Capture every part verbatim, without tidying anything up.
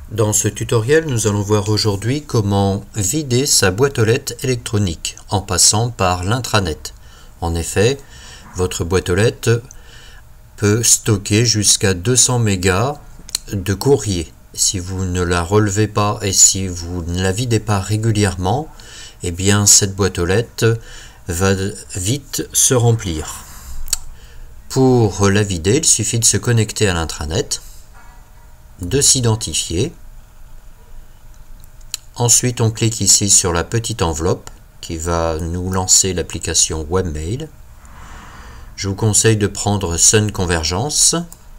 Dans ce tutoriel, nous allons voir aujourd'hui comment vider sa boîte aux lettres électronique en passant par l'intranet. En effet, votre boîte aux lettres peut stocker jusqu'à deux cents mégas de courrier. Si vous ne la relevez pas et si vous ne la videz pas régulièrement, eh bien cette boîte aux lettres va vite se remplir. Pour la vider, il suffit de se connecter à l'intranet, de s'identifier. Ensuite, on clique ici sur la petite enveloppe qui va nous lancer l'application Webmail. Je vous conseille de prendre Sun Convergence.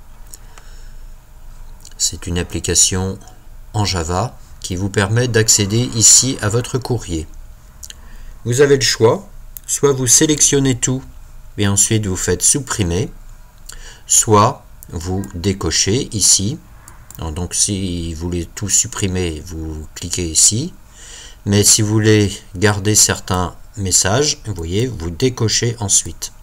C'est une application en Java qui vous permet d'accéder ici à votre courrier. Vous avez le choix, soit vous sélectionnez tout et ensuite vous faites supprimer, soit vous décochez ici. Donc si vous voulez tout supprimer, vous cliquez ici. Mais si vous voulez garder certains messages, vous voyez, vous décochez ensuite.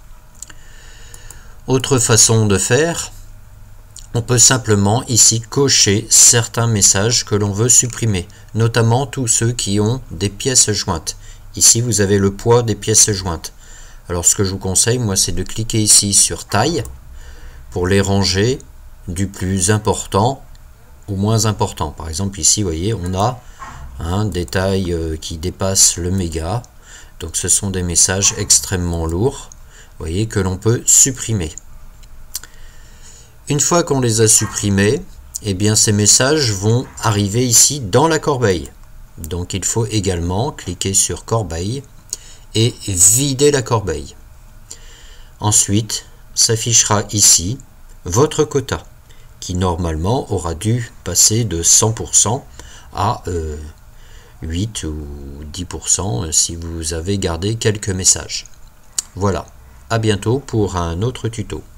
Autre façon de faire, on peut simplement ici cocher certains messages que l'on veut supprimer, notamment tous ceux qui ont des pièces jointes. Ici, vous avez le poids des pièces jointes. Alors ce que je vous conseille, moi, c'est de cliquer ici sur taille pour les ranger du plus important au moins important. Par exemple, ici, vous voyez, on a un détail qui dépasse le méga. Donc ce sont des messages extrêmement lourds, vous voyez, que l'on peut supprimer. Une fois qu'on les a supprimés, eh bien ces messages vont arriver ici dans la corbeille. Donc il faut également cliquer sur corbeille et vider la corbeille. Ensuite, s'affichera ici votre quota, qui normalement aura dû passer de cent pour cent à euh, huit ou dix pour cent si vous avez gardé quelques messages. Voilà, à bientôt pour un autre tuto.